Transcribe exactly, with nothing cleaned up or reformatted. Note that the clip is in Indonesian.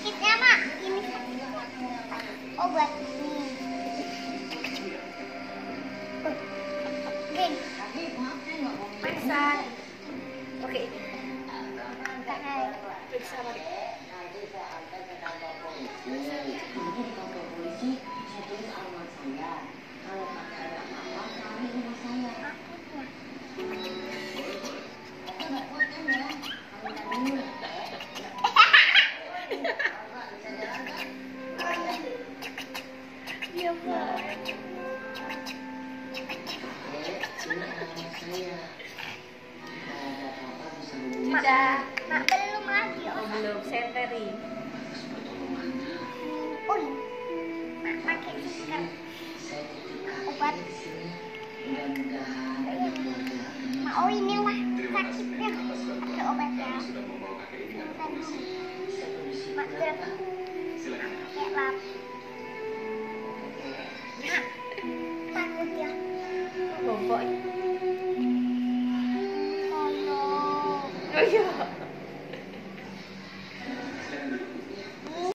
sakitnya mak, ini sakitnya. Obat ini. Geng. Periksa. Oke. Periksa lagi. Iya, Pak. Sudah. Mak belum lagi. Oh, belum. Senteri. Oh, mak pakai stiker obat. Mak, oh inilah sakitnya. Ada obatnya. Mak berapa? Pakai lap. Mak, takut ya. Bobok. Oh no. Oh iya.